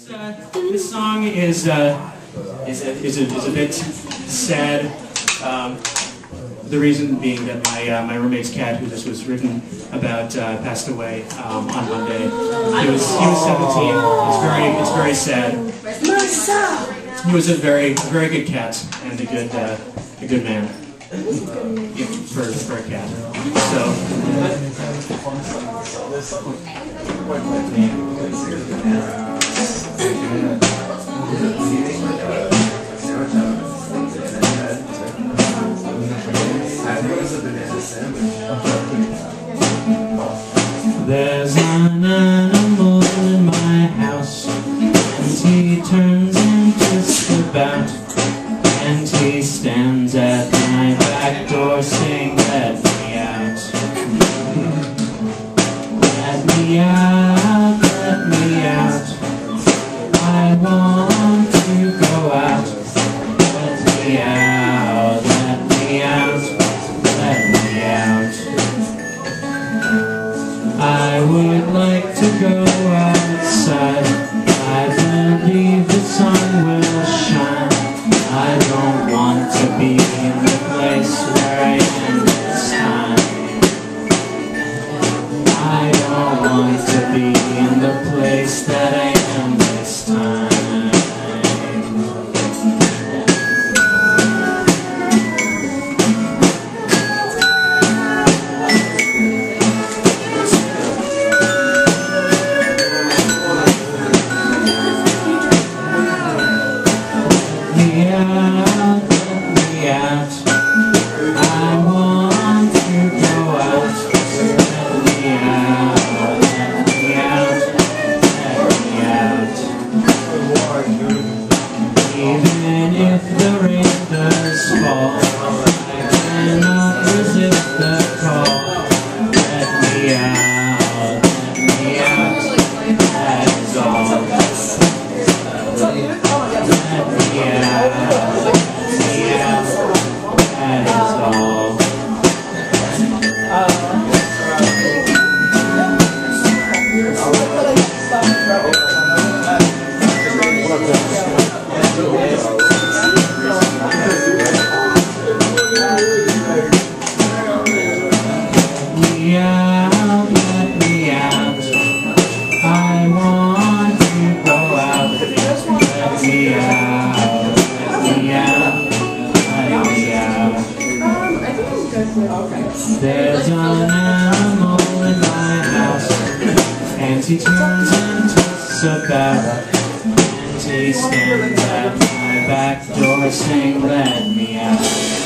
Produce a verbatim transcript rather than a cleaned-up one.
This, uh, this song is, uh, is, a, is, a, is a bit sad. Um, the reason being that my, uh, my roommate's cat, who this was written about, uh, passed away um, on Monday. He was, he was seventeen. It's very, it's very sad. He was a very, a very good cat and a good, uh, a good man for, for a cat. There's an animal in my house, and he turns and twists about, and he stands at my back door saying, "Let me out, let me out, let me out, I want to go out, let me out, let me out, let me out. I would like to go outside, I believe the sun will shine. I don't want to be in the place where I am this time. I don't want to be in the place that I am this time." Even if the rain does fall, I cannot resist the call. Let me out, let me out, that is all. Let me out, let me out, that is all. There's an animal in my house, and he turns and twists about, and he stands at my back door saying, "Let me out."